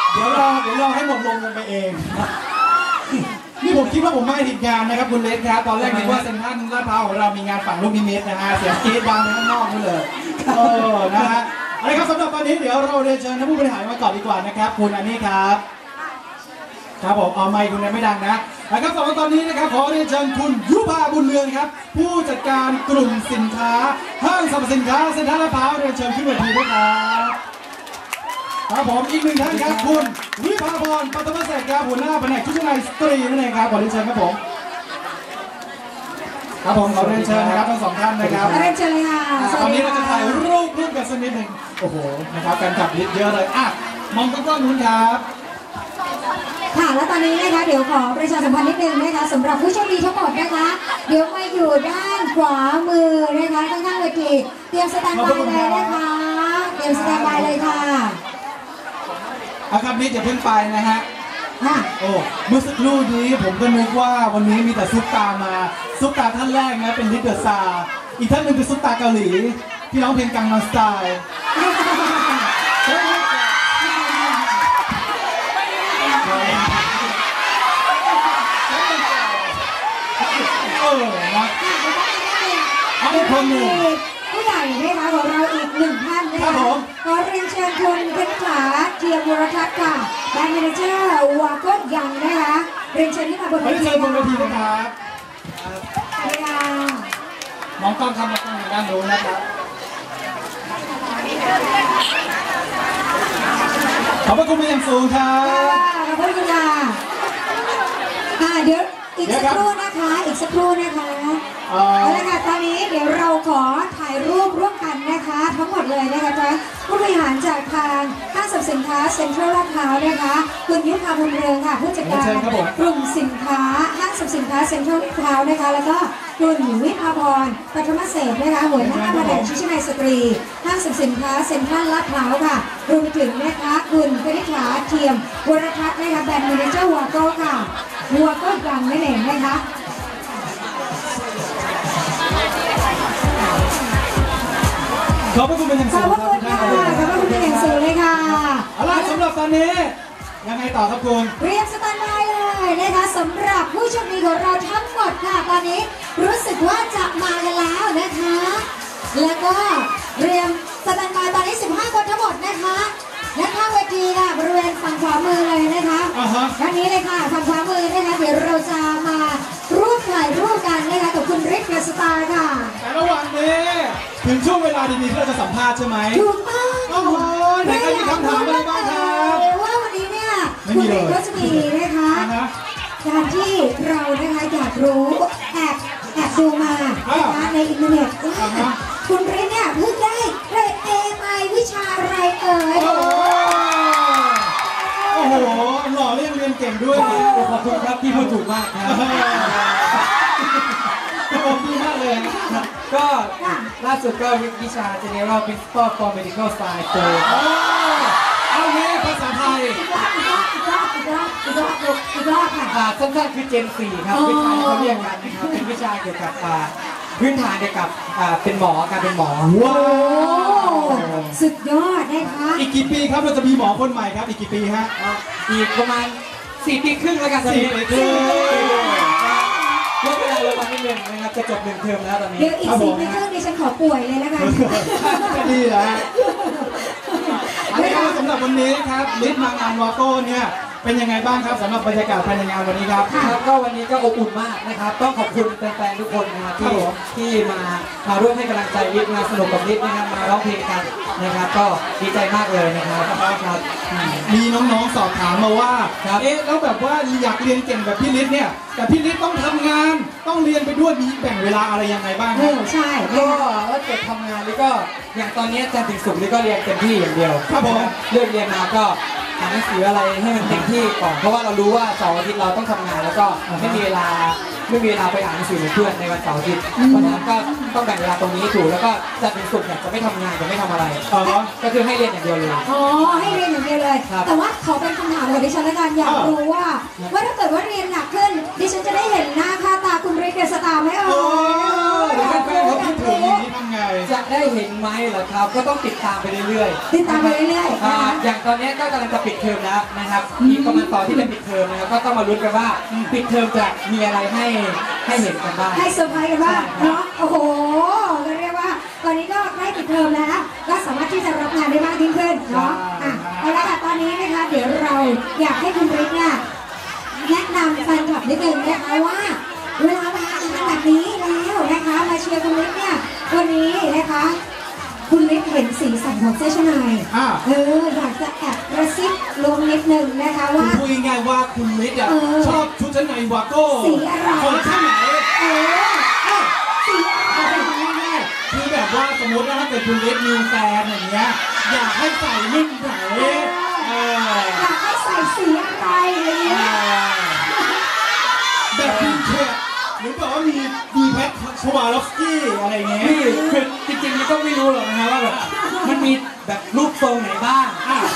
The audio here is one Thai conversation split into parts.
เดี๋ยวรอให้หมดลมกันไปเองนี่ผมคิดว่าผมไม่ผิดงานนะครับคุณเล็กครับตอนแรกคิดว่าเซ็นทรัลลาดพร้าวของเรามีงานฝั่งลูกนิมิตนะฮะเสียงกรี๊ดดังไปข้างนอกนี่เลยนะฮะอะไรครับสำหรับตอนนี้เดี๋ยวเราเรียนเชิญท่านผู้บริหารมาก่อนดีกว่านะครับคุณอันนี้ครับครับผมเอาไมค์คุณยังไม่ดังนะครับสำหรับตอนนี้นะครับขอเรียนเชิญคุณยุพาบุญเรือนครับผู้จัดการกลุ่มสินค้าห้างสรรพสินค้าเซ็นทรัลลาดพร้าวเรียนเชิญขึ้นเวทีด้วยครับครับผมอีกหนึ่งท่านครับคุณวิภาพรปัตตมเศรษฐ์ครับหัวหน้าแผนกชุดชั้นในสตรีนั่นเองครับขอเรียนเชิญครับผมครับผมขอเรียนเชิญนะครับทั้งสองท่านนะครับเรียนเชิญเลยค่ะตอนนี้เราจะถ่ายรูปกันสักนิดหนึ่งโอ้โหนะครับการขับลิฟต์เยอะเลยอ่ะมองกล้องนู้นครับค่ะและตอนนี้นะคะเดี๋ยวขอประชาสัมพันธ์นิดนึงนะคะสำหรับผู้โชคดีทั้งหมดนะคะเดี๋ยวมาอยู่ด้านขวามือนะคะข้างๆเวทีเตรียมสแตนบายเลยนะคะเตรียมสแตนบายเลยค่ะครับนี่จะเพิ่งไปนะฮะโอ้เมื่อสักครู่นี้ผมก็นึกว่าวันนี้มีแต่ซุปตามาซุปตาท่านแรกนะเป็นลิเดอร์ซาอีกท่านหนึ่งเป็นซุปตาเกาหลีที่ร้องเพลงกังนัมสไตล์นะเอาอีกคนหนึ่งผู้ใหญ่นะคะของเราอีกหนึ่งท่านนะคะขอเรียนเชิญคุณเพชรขาเทียมวรทัศน์ค่ะแบรนด์แมเนเจอร์วาก็ยังนะคะเรียนเชิญที่มาบนเวทีนะครับมองกล้องครับมองกล้องด้านโน้นนะครับขอบพระคุณเป็นอย่างสูงครับขอบคุณค่ะเดี๋ยวอีกสักครู่นะคะอีกสักครู่นะคะเอาละค่ะตอนนี้เดี๋ยวเราขอถ่ายรูปร่วมกันนะคะทั้งหมดเลยนะคะผู้บริหารจากทางห้างสรรพสินค้าเซ็นทรัลลาดพร้าวนะคะคุณยุพาบุญเรืองค่ะผู้จัดการกลุ่มสินค้าห้างสรรพสินค้าเซ็นทรัลลาดพร้าวนะคะแล้วก็คุณวิภาพรปัทมเศรษฐ์นะคะหัวหน้าแผนกชุดชั้นในสตรีห้างสรรพสินค้าเซ็นทรัลลาดพร้าวค่ะรวมไปถึงนะคะคุณคณิษฐาเทียมวรทัศน์นะคะแบรนด์แมเนเจอร์วาโก้ค่ะวัวก็ดังนั่นเองนะคะขอบพระคุณเป็นอย่างสูงขอบพระคุณค่ะขอบพระคุณเป็นอย่างสูงเลยค่ะเอาล่ะสำหรับตอนนี้ยังไงต่อครับคุณเรียนสแตนบายเลยนะคะสำหรับผู้โชคดีของเราทั้งหมดค่ะตอนนี้รู้สึกว่าจะมากันแล้วนะคะแล้วก็เรียนสแตนบายตอนนี้15คนทั้งหมดนะคะและข้างเวทีค่ะบริเวณฝั่งขวามือเลยนะคะด้านนี้เลยค่ะฝั่งขวามือนะคะเดี๋ยวเราจะมาร่วมถ่ายรูปกันนะคะกับคุณฤทธิ์เดอะสตาร์ค่ะแต่ระหว่างนี้ถึงช่วงเวลาดีๆที่เราจะสัมภาษณ์ใช่ไหมถูกต้องโอ้โหไหนใครมีคำถามอะไรบ้างครับว่าวันนี้เนี่ยคุณฤทธิ์ก็จะมีนะคะการที่เรานะคะอยากรู้แอบดูมานะคะในอินเทอร์เน็ตว่าคุณฤทธิ์เนี่ยเพิ่งได้เกรด A มาวิชาอะไรเอ่ยโอ้โหหล่อเรียนเก่งด้วยขอบคุณครับที่พูดถูกมากครับขอบคุณมากเลยก็ล่าสุดก็วิชา General Principle for Medical Science เอาเนี้ภาษาไทยอีกรอบค่ะสั้นๆคือ Gen 4ครับวิชาเขาเรียกกันนะครับเป็นวิชาเกี่ยวกับพื้นฐานเกี่ยวกับเป็นหมอการเป็นหมอว้าวสุดยอดนะคะอีกกี่ปีครับเราจะมีหมอคนใหม่ครับอีกกี่ปีฮะอีกประมาณ4 ปีครึ่งแล้วกัน 4 ปีครึ่งเมื่อเวลาเรามาที่1นะครับจะจบ1 เทอมแล้วตอนนี้เดี๋ยวอีก4 ปีครึ่งดิฉันขอป่วยเลยแล้วกันดีแล้วอันนี้ก็สำหรับวันนี้ครับลิศมางานวาโก้เนี่ยเป็นยังไงบ้างครับสำหรับบรรยากาศภายในงานวันนี้ครับก็วันนี้ก็อบอุ่นมากนะครับต้องขอบคุณแฟนๆทุกคนนะครับที่มาร่วมให้กำลังใจลิศมาสนุกกับลิศนะครับมาร้องเพลงกันนะครับก็ดีใจมากเลยนะครับมีน้องๆสอบถามมาว่าแล้วแบบว่าอยากเรียนเก่งแบบพี่ลิศเนี่ยแต่พี่ลิศต้องทำงานต้องเรียนไปด้วยมีแบ่งเวลาอะไรยังไงบ้างใช่ก็ถ้าเกิดทำงานลิศก็อย่างตอนนี้จันทร์ถึงศุกร์ลิศก็เรียนเต็มที่อย่างเดียวครับผมเลิกเรียนมาก็อ่านหนังสืออะไรให้มันเต็มที่ก่อนเพราะว่าเรารู้ว่าเสาร์อาทิตย์เราต้องทำงานแล้วก็ไม่มีเวลาไปอ่านหนังสือเหมือนเพื่อนในวันเสาร์อาทิตย์เพราะฉะนั้นก็ต้องแบ่งเวลาตรงนี้ถูกแล้วก็จันทร์ถึงศุกร์เนี่ยจะไม่ทำงานจะไม่ทำอะไรก็คือให้เรียนอย่างเดียวเลยให้เรียนอย่างเดียวเลยแต่ว่าขอเป็นคำถามของดิฉันละกันอยากรู้ว่าถ้าเกิดว่าเรียนหนักขึ้นดิฉันจะได้เห็นหน้าค่าตาคุณฤทธิ์เดอะสตาร์ไหมอยากรู้เขาคิดถึงอย่างนี้ทำไงจะจะได้เห็นไหมเหรอครับก็ต้องติดตามไปเรื่อยๆติดตามไปเรื่อยๆนะคะอย่างตอนนี้ก็กำลังจะปิดเทอมแล้วนะครับอีกประมาณตอนที่จะปิดเทอมนะครับก็ต้องมาลุ้นกันว่าปิดเทอมจะมีอะไรให้เห็นกันบ้างให้เซอร์ไพรส์กันบ้างเนาะโอ้โหก็เรียกว่าตอนนี้ก็ใกล้ปิดเทอมแล้วก็สามารถที่จะรับงานได้มากยิ่งขึ้นเนาะเอาละค่ะตอนนี้นะคะเดี๋ยวเราอยากให้คุณฤทธิ์เนี่ยแนะนำแฟนคลับนิดนึงนะคะว่าเวลามางานแบบนี้แล้วนะคะมาเชียร์คุณฤทธิ์เนี่ยวันนี้นะคะคุณฤทธิ์เห็นสีสันของเสื้อชั้นในอยากจะแอบกระซิบลงนิดนึงนะคะว่าพูดง่ายๆว่าคุณฤทธิ์ชอบชุดชั้นในวาโก้สีอะไรคอลเลคชั่นไหนสีอะไรง่ายๆคือแบบว่าสมมติว่าถ้าเกิดคุณฤทธิ์มีแฟนอย่างเงี้ยอยากให้ใส่รุ่นไหนอยากให้ใส่สีอะไรอะไรเงี้ยแบบวินเทจหรือแบบว่ามีแพทชวาลอฟสกี้อะไรเงี้ยนี่คือจริงๆมันก็ไม่รู้หรอกนะครับว่าแบบมันมีแบบรูปทรงไหนบ้าง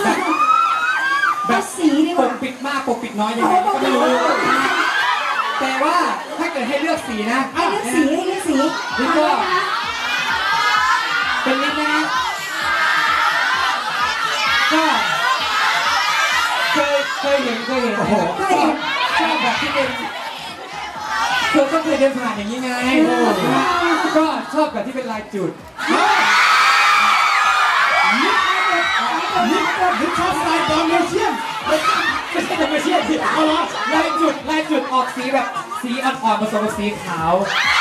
แบบสีดีกปว่ากปิดมากปกปิดน้อยยังไงก็ไม่รู้แต่ว่าถ้าเกิดให้เลือกสีนะให้เลือกสีนี่ก็เป็นนิดนะก็เคยเห็นชอบแบบที่เป็นเธอก็เคยเดินผ่านอย่างนี้ไงก็ชอบแบบที่เป็นลายจุดนี่ชอบสไตล์ดอมเมเชียนไม่ใช่ดอมเมเชียนที่เอาละลายจุดออกสีแบบสีอ่อนๆผสมกับสีขาว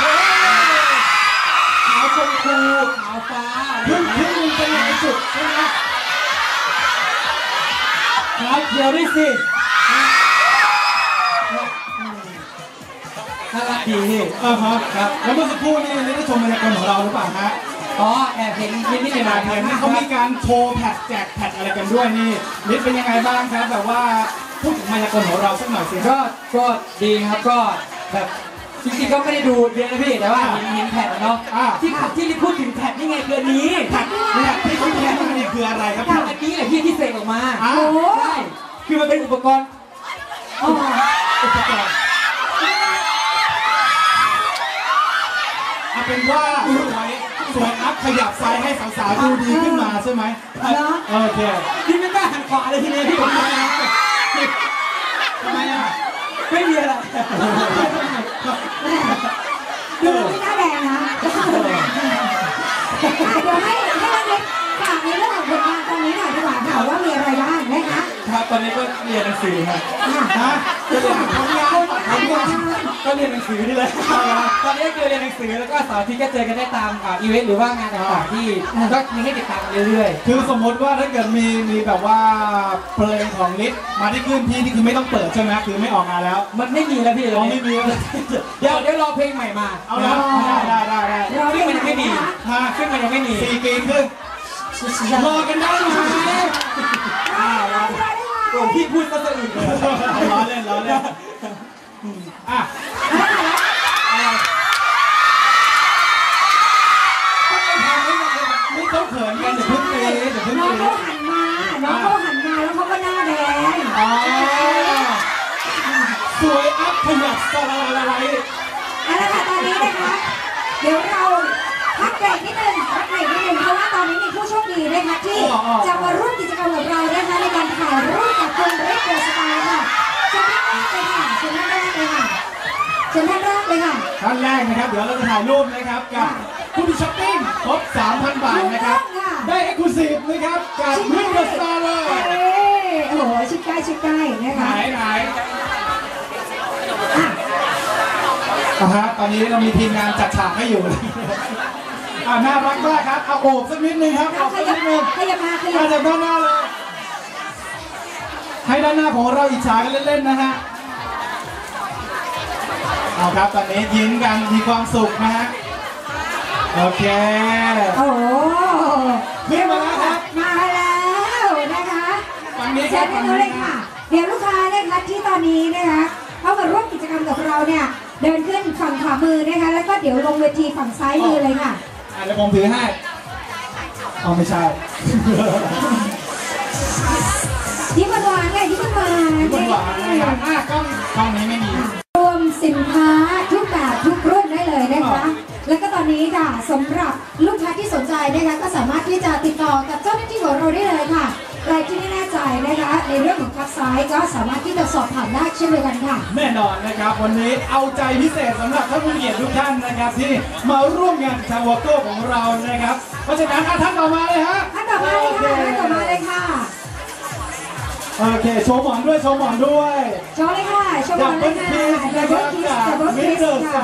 ชมพูขาวฟ้าพึ่งเป็นลายจุดใช่ไหมขาวเขียวด้วยสิน่ารักดีนี่ครับแล้วเมื่อสักครู่นี้ได้ชมบรรยากาศของเราหรือเปล่าฮะแอบเห็นนิดๆหน่อยๆเขามีการโชว์แพทแจกแพทอะไรกันด้วยนี่นิดเป็นยังไงบ้างครับแบบว่าพูดถึงมายากลของเราสักหน่อยสิก็ดีครับก็แบบจริงๆก็ไม่ได้ดูเยอะนะพี่แต่ว่าเห็นแพทเนาะที่พูดถึงแพทนี่ไงคืออันนี้แพทที่คุณแพทนี่คืออะไรครับอันนี้แหละที่เสกออกมาใช่คือมันเป็นอุปกรณ์เป็นว่าสวยอัพขยับไซส์ให้สาวๆดูดีขึ้นมาใช่ไหมโอเคที่ไม่กล้าหันขวาเลยทีนี้พี่ผมทำไมอ่ะไม่มีอะไรดูไม่น่าแดงนะเดี๋ยวให้เราเล็กฝากในเรื่องของผลงานตอนนี้หน่อยดีกว่าค่ะว่ามีอะไรบ้างนะคะครับตอนนี้ก็เรียนหนังสือครับก็เรียนทำงานก็เรียนหนังสือนี่เลยตอนนี้คือเรียนหนังสือแล้วก็เสาร์อาทิตย์ก็เจอกันได้ตามอีเวนต์หรือว่างานต่างๆที่ก็มีให้ติดตามเรื่อยๆคือสมมติว่าถ้าเกิดมีแบบว่าเพลงของลิศมาที่ขึ้นพี่นี่คือไม่ต้องเปิดใช่ไหมคือไม่ออกงานแล้วมันไม่มีแล้วพี่เราไม่มีเดี๋ยวรอเพลงใหม่มาเอาละได้ซึ่งมันยังไม่มีซึ่งมันยังไม่มี 4 ปีครึ่งรอกันได้ไหมโอ้พี่พูดก็สะอึกเลยล้อเล่นไม่ต้องเขินกันเดี๋ยวพึ่งตีน้องเขาหันมาแล้วเขาก็หน้าแดงสวยอัพขยับสลายอะไรเอาละค่ะตอนนี้นะคะเดี๋ยวเราพักเบรกนิดนึงเพราะว่าตอนนี้มีผู้โชคดีนะคะที่จะมาร่วมกิจกรรมกับเรานะคะในการถ่ายรูปกับคุณฤทธิ์ เดอะสตาร์ค่ะเชิญท่านแรกเลยค่ะท่านแรกนะครับเดี๋ยวเราจะถ่ายรูปนะครับกับผู้ที่ช้อปปิ้งครบ 3,000 บาทนะครับได้เอ็กซ์คลูซีฟนะครับกับฤทธิ์ เดอะสตาร์เลยโอ้โหชิดใกล้นะคะไหนตอนนี้เรามีทีมงานจัดฉากให้อยู่น่ารักมากครับเอาโอบสักนิดนึงครับขยับมาจากด้านหน้าเลยให้ด้านหน้าของเราอิจฉากันเล่นๆนะฮะเอาครับตอนนี้ยิ้มกันมีความสุขนะฮะโอเคโอ้ขึ้นมาแล้วครับมาแล้วนะคะฝั่งนี้เชิญเลยค่ะเดี๋ยวลูกค้านะคะที่ตอนนี้นะคะเข้ามาร่วมกิจกรรมกับเราเนี่ยเดินขึ้นฝั่งขวามือนะคะแล้วก็เดี๋ยวลงเวทีฝั่งซ้ายมือเลยค่ะเดี๋ยวผมถือให้ไม่ใช่ยิ้มหวานเลยยิ้มหวานนะครับกล้องนี้ไม่มีรวมสินค้าทุกแบบทุกรุ่นได้เลยนะคะแล้วก็ตอนนี้ค่ะสำหรับลูกค้าที่สนใจนะคะก็สามารถที่จะติดต่อกับเจ้าหน้าที่ของเราได้เลยค่ะใครที่ไม่แน่ใจนะคะในเรื่องของคับไซส์ก็สามารถที่จะสอบถามได้เช่นเดียวกันค่ะแน่นอนนะครับวันนี้เอาใจพิเศษสำหรับท่านผู้เกียรติทุกท่านนะครับที่มาร่วมงานทางวอโก้ของเรานะครับเพราะฉะนั้นท่านต่อมาเลยฮะท่านต่อมาเลยค่ะท่านต่อมาเลยค่ะโอเคโชว์หมอนด้วยโชว์หมอนด้วยโชว์เลยค่ะโชว์หมอนเลยค่ะดับเบิลคิสดับเบิลคิสค่ะ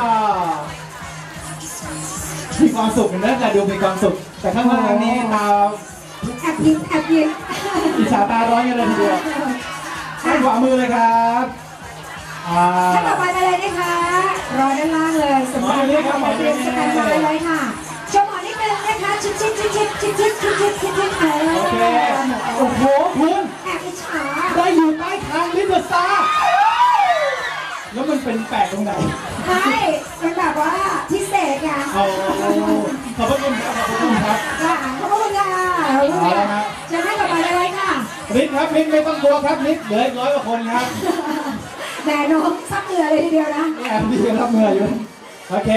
มีความสุขนะแต่ดูมีความสุขแต่ข้างล่างนี้ตาแอบยิ้มแอบยิ้มอิจฉาตาร้อนกันเลยทีเดียวข้างขวามือเลยครับท่านต่อไปมาเลยนะคะรอด้านล่างเลยสำหรับเตรียมสแตนบายเลยค่ะโชว์หมอนนิดนึงนะคะชิดชิดชิดชิดชิดชิดชิดชิดชิดชิดโอเคโอ้โหคุณแอบอิจฉาได้อยู่ใต้ทางลิเดอร์สตาร์แล้วมันเป็นแปลกตรงไหนใช่เป็นแบบว่าพิเศษไงขอบคุณครับขอบคุณครับขอบคุณค่ะจะให้ต่อไปเลยค่ะลิศครับลิศไม่ต้องกลัวครับลิศเหลือ100 กว่าคนครับแม่น้องซับเหงื่อเลยทีเดียวนะแอบที่จะรับเหงื่ออยู่โอเค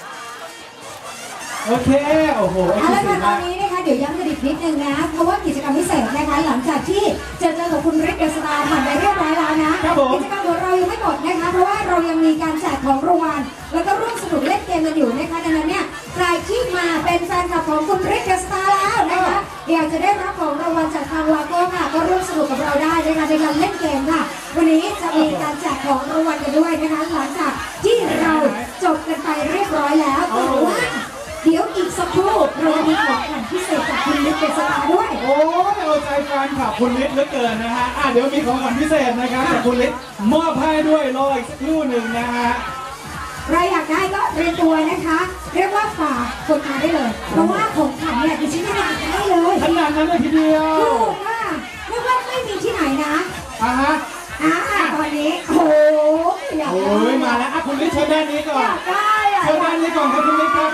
โอเคโอ้โหเอาละค่ะตอนนี้นะคะเดี๋ยวย้ำกันอีกนิดนึงนะเพราะว่ากิจกรรมพิเศษนะคะหลังจากที่เจอกับคุณฤทธิ์เดอะสตาร์ผ่านไปเรียบร้อยแล้วนะกิจกรรมของเรายังไม่หมดนะคะเพราะว่าเรายังมีการแจกของรางวัลแล้วก็ร่วมสนุกเล่นเกมกันอยู่นะคะดังนั้นเนี่ยใครที่มาเป็นแฟนคลับของคุณฤทธิ์เดอะสตาร์แล้วนะคะอยากจะได้รับของรางวัลจากทางวาโก้ค่ะก็ร่วมสนุกกับเราได้นะคะในการเล่นเกมค่ะวันนี้จะมีการแจกของรางวัลกันด้วยนะคะหลังจากที่เราจบกันไปเรียบร้อยแล้วแต่ว่าเดี๋ยวอีกสักครู่เรามีของขวัญพิเศษจากคุณฤทธิ์เดอะสตาร์ด้วยโอ้ยเอาใจแฟนคลับคุณฤทธิ์เหลือเกินนะฮะเดี๋ยวมีของขวัญพิเศษนะครับจากคุณฤทธิ์มอบให้ด้วยรออีกสักครู่หนึ่งนะฮะใครอยากได้ก็เรียนตัวนะคะเรียกว่าฝากคนมาได้เลยเพราะว่าของขวัญเนี่ยดิฉันไม่อยากได้เลยขนาดนั้นเลยทีเดียวถูกค่ะเรียกว่าไม่มีที่ไหนนะฮะตอนนี้โอ้ยมาแล้วคุณฤทธิ์เชิญด้านนี้ก่อนเชิญด้านนี้ก่อนครับคุณฤทธิ์ครับ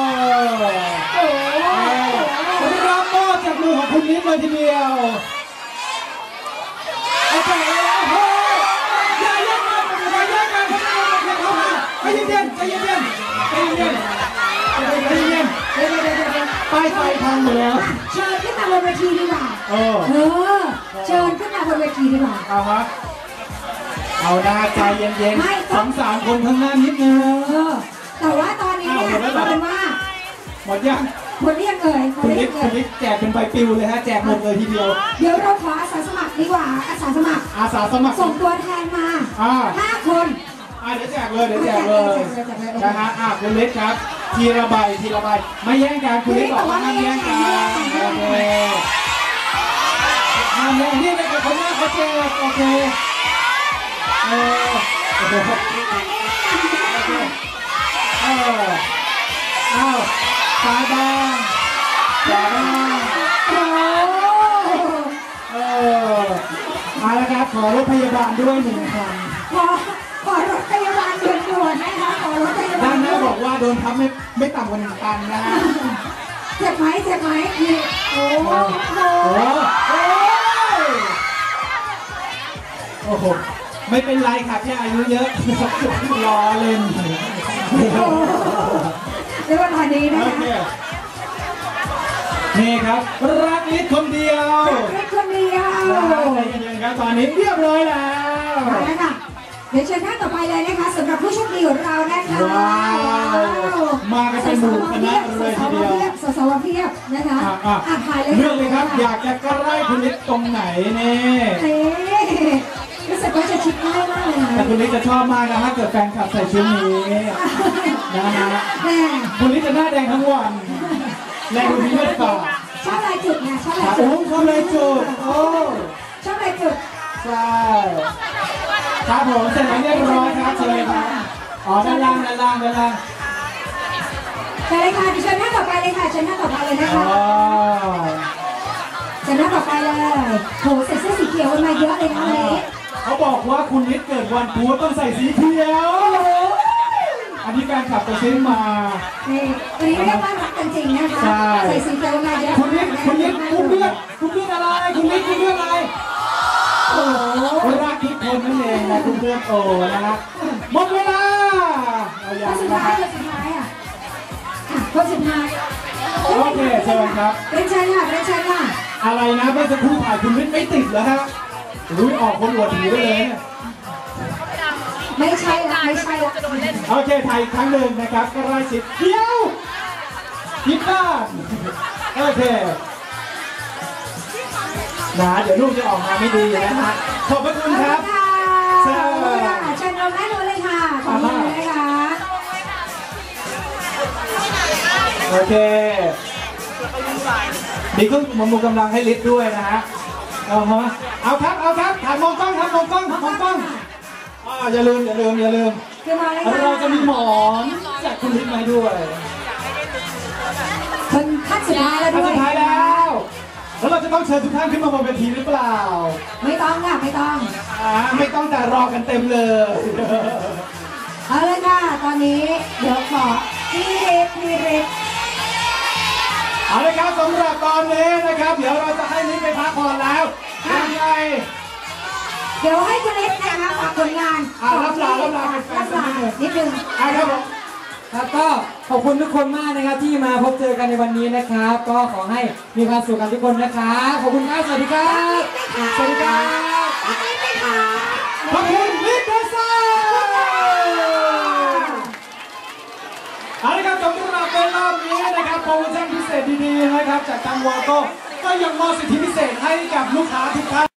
ผมรับมอบจากมือของคุณฤทธิ์เลยทีเดียวเอาไปแล้วเฮ้ยอย่าแย่งกันอย่าแย่งกันเข้ามาใจเย็นใจเย็นใจเย็นใจเย็นป้ายไฟพังหมดแล้วเชิญขึ้นมาบนเวทีดีกว่าเชิญขึ้นมาบนเวทีดีกว่าเอาหน้าใจเย็นๆ2-3 คนข้างหน้านิดนึงแต่ว่าตอนนี้เนี่ยเอาเป็นว่าหมดยังหมดเรียกเลยคุณนิดแจกเป็นใบปลิวเลยฮะแจกหมดเลยทีเดียวเดี๋ยวเราขออาสาสมัครดีกว่าอาสาสมัครส่งตัวแทนมา5 คนเดี๋ยวแจกเลยนะฮะคุณฤทธิ์ครับทีละใบไม่แย่งกันคุณฤทธิ์บอกว่าไม่แย่งกันโอเคนี่เป็นคนหน้าเขาแจกโอเคซ้ายบ้างขวาบ้างมาแล้วครับขอรถพยาบาลด้วย1 คันขอรถพยาบาลด่วนๆนะคะขอรถพยาบาลด้านหน้าบอกว่าโดนทับไม่ต่ำกว่า1 คันนะฮะเจ็บไหมโอ้โหไม่เป็นไรค่ะแค่อายุเยอะรอเล่นเรื่องตอนนี้นะคะนี่ครับรักฤทธิ์คนเดียวรักคนเดียวใจเย็นๆครับตอนนี้เรียบร้อยแล้วมาแล้วค่ะเดี๋ยวเชิญท่านต่อไปเลยนะคะสำหรับผู้โชคดีของเรานะคะมากันเป็นหมู่คณะเลยทีเดียวสาวเพียบนะคะถ่ายเลยเรื่องเลยครับอยากจะใกล้คุณฤทธิ์ตรงไหนเนี่ยรู้สึกว่าจะชิดง่ายมากเลยนะแต่คุณฤทธิ์จะชอบมากนะถ้าเกิดแฟนคลับใส่ชุดนี้นะฮะคุณฤทธิ์จะหน้าแดงทั้งวันแรงดูมีเลือดฝาดชอบลายจุดไงชอบลายจุดชอบลายจุดชอบลายจุดใช่ครับผมเสร็จแล้วเรียบร้อยครับเชิญครับด้านล่างไปเลยค่ะดิฉันหน้าต่อไปเลยค่ะเชิญหน้าต่อไปเลยนะคะเชิญหน้าต่อไปเลยโหใส่เสื้อสีเขียวมาเยอะเลยนะวันนี้เขาบอกว่าคุณฤทธิ์เกิดวันพุธต้องใส่สีเขียวอันนี้การขับตัวซื้อมาวันนี้เรียกว่ารักกันจริงนะคะใส่สีเขียวมาเยอะคุณฤทธิ์คุณเลือกอะไรคุณฤทธิ์คุณเลือกอะไรโอ้รักทุกคนนั่นเองนะคุณเพื่อนนะฮะหมดเวลาสุดท้ายอ่ะคนสุดท้ายโอเคเชิญครับเรียนเชิญค่ะเรียนเชิญค่ะอะไรนะเมื่อสักครู่ถ่ายคุณวิทย์ไม่ติดเหรอฮะอุ้ยออกคนอวดหูได้เลยเนี่ยไม่ใช่ละไม่ใช่ละโอเคถ่ายอีกครั้งหนึ่งนะครับก็ไล่ชิดเดียวพิดบ้านโอเคนะเดี๋ยวลูกจะออกมาไม่ดีนะฮะขอบพระคุณครับเชิญค่ะเชิญเราได้เลยค่ะขอบคุณนะคะโอเคมีเครื่องบำรุงกำลังให้ลิฟต์ด้วยนะฮะเอาครับถ่ายมองกล้องครับมองกล้องอย่าลืมคือมาเลยค่ะเราจะมีหมอนจากคุณลิฟต์มาด้วยคนขั้นสุดท้ายแล้วท่านด้วยสุดท้ายแล้วเราจะต้องเชิญทุกท่านขึ้นมาบนเวทีหรือเปล่าไม่ต้องค่ะไม่ต้องไม่ต้องแต่รอกันเต็มเลยเอาเลยค่ะตอนนี้เดี๋ยวขอพี่เรศเอาละครับสำหรับตอนนี้นะครับเดี๋ยวเราจะให้ลิฟต์ไปพักผ่อนแล้วยังไงเดี๋ยวให้คุณเล็กนะคะฝากผลงานรับลาแฟนๆนิดนึงนิดนึงครับผมครับก็ขอบคุณทุกคนมากนะครับที่มาพบเจอกันในวันนี้นะครับ ก็ขอให้มีความสุขกันทุกคนนะครับขอบคุณครับสวัสดีครับสวัสดีครับขอบคุณลิฟต์เดอะซ่าเอาละครับสำหรับในรอบนี้นะครับโปรโมชั่นพิเศษดีๆนะครับจากทางวอลโต้ก็ยังมอบสิทธิพิเศษให้กับลูกค้าทุกท่าน